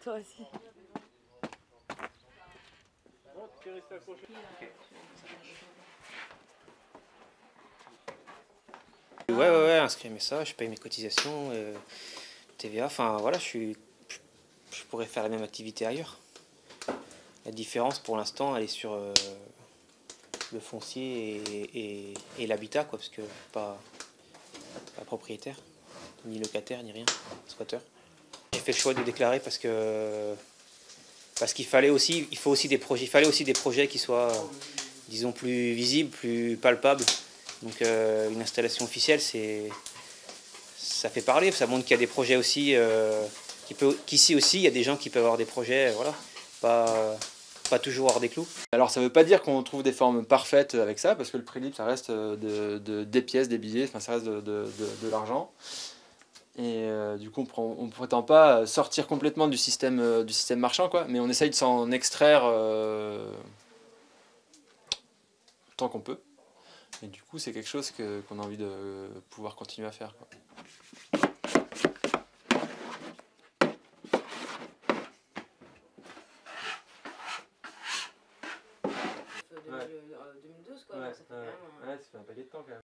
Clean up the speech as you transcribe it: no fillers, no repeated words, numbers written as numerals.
toi aussi. Ouais, inscrit mes ça, je paye mes cotisations, TVA, enfin voilà, je pourrais faire la même activité ailleurs. La différence pour l'instant, elle est sur le foncier et l'habitat, quoi, parce que pas propriétaire, ni locataire, ni rien, squatter. J'ai fait le choix de déclarer parce qu'il fallait aussi, il fallait aussi des projets qui soient, disons, plus visibles, plus palpables. Donc une installation officielle, ça fait parler, ça montre qu'il y a des projets aussi, qu'ici aussi, il y a des gens qui peuvent avoir des projets, voilà, pas toujours hors des clous. Alors ça veut pas dire qu'on trouve des formes parfaites avec ça, parce que le prix libre, ça reste des pièces, des billets, enfin ça reste de l'argent. Et du coup, on ne prétend pas sortir complètement du système marchand, quoi, mais on essaye de s'en extraire tant qu'on peut. Et du coup, c'est quelque chose qu'on a envie de pouvoir continuer à faire, quoi. De 2012, quoi. Ça fait quand même... ça fait un paquet de temps quand même.